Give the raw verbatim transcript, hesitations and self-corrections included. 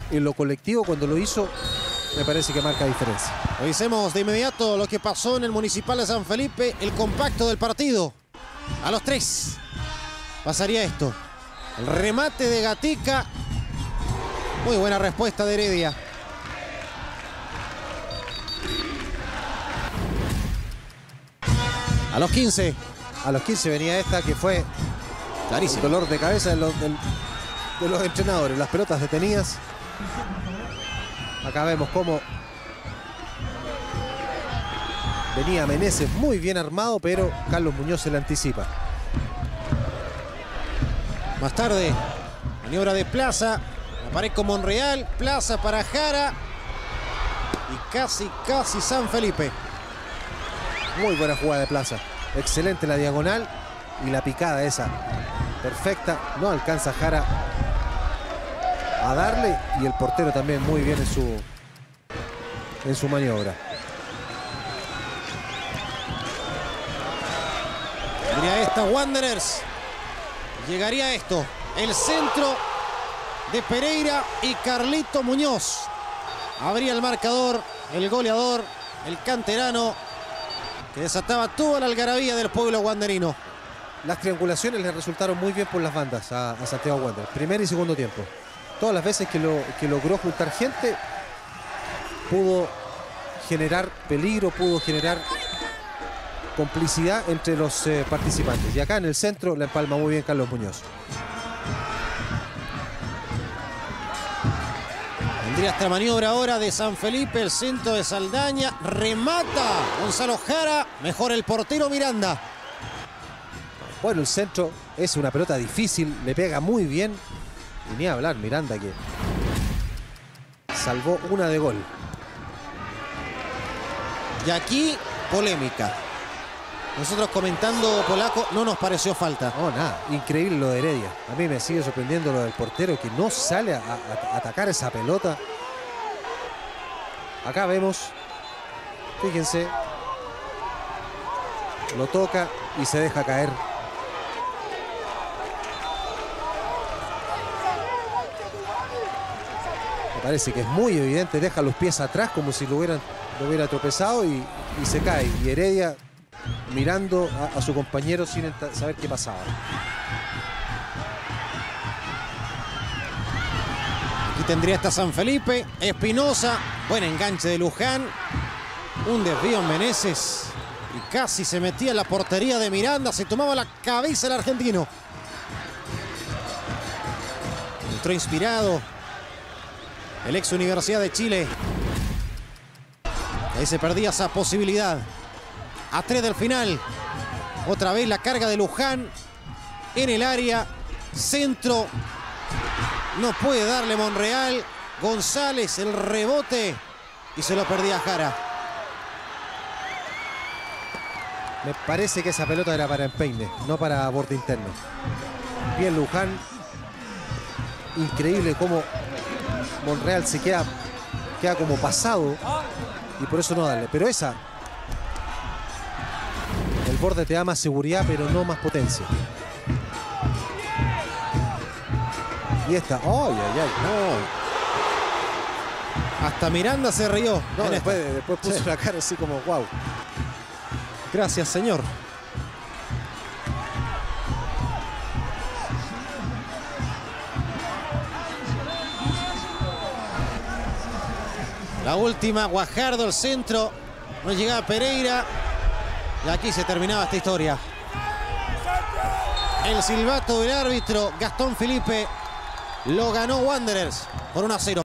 en lo colectivo cuando lo hizo, me parece que marca diferencia. Revisemos de inmediato lo que pasó en el Municipal de San Felipe, el compacto del partido. A los tres pasaría esto. El remate de Gatica. Muy buena respuesta de Heredia. A los quince. A los quince venía esta que fue Clarísimo. el dolor de cabeza de los, del, de los entrenadores. Las pelotas detenidas. Acá vemos cómo venía Meneses muy bien armado, pero Carlos Muñoz se le anticipa. Más tarde, maniobra de Plaza. Aparece Monreal. Plaza para Jara. Y casi, casi San Felipe. Muy buena jugada de Plaza. Excelente la diagonal y la picada esa. Perfecta. No alcanza Jara a darle. Y el portero también muy bien en su, en su maniobra. Mira esta, Wanderers. Llegaría esto. El centro de Pereira y Carlito Muñoz. Abría el marcador, el goleador, el canterano, que desataba toda la algarabía del pueblo wanderino. Las triangulaciones le resultaron muy bien por las bandas a, a Santiago Wanderers. Primer y segundo tiempo. Todas las veces que, lo, que logró juntar gente, pudo generar peligro, pudo generar complicidad entre los eh, participantes. Y acá en el centro la empalma muy bien Carlos Muñoz. Tendría esta maniobra ahora de San Felipe, el centro de Saldaña. Remata Gonzalo Jara. Mejor el portero Miranda. Bueno, el centro es una pelota difícil, le pega muy bien. Y ni hablar, Miranda, que salvó una de gol. Y aquí, polémica. Nosotros comentando, Polaco, no nos pareció falta. No, nada, increíble lo de Heredia. A mí me sigue sorprendiendo lo del portero, que no sale a, a, a atacar esa pelota. Acá vemos, fíjense, lo toca y se deja caer. Me parece que es muy evidente, deja los pies atrás como si lo, hubieran, lo hubiera tropezado y, y se cae. Y Heredia mirando a, a su compañero sin saber qué pasaba. Aquí tendría esta San Felipe. Espinosa. Buen enganche de Luján. Un desvío en Meneses. Y casi se metía en la portería de Miranda. Se tomaba la cabeza el argentino. Entró inspirado el ex Universidad de Chile. Ahí se perdía esa posibilidad. A tres del final. Otra vez la carga de Luján en el área. Centro. No puede darle Monreal. González, el rebote. Y se lo perdía Jara. Me parece que esa pelota era para empeine, no para borde interno. Bien Luján. Increíble cómo Monreal se queda, queda como pasado. Y por eso no darle. Pero esa... El borde te da más seguridad, pero no más potencia. Y esta. ¡Ay, ay, ay! No. Hasta Miranda se rió. No, después, después puso sí. la cara así como wow. Gracias, señor. La última, Guajardo, el centro. No llegaba Pereira. Y aquí se terminaba esta historia. El silbato del árbitro Gastón Felipe lo ganó Wanderers por uno a cero.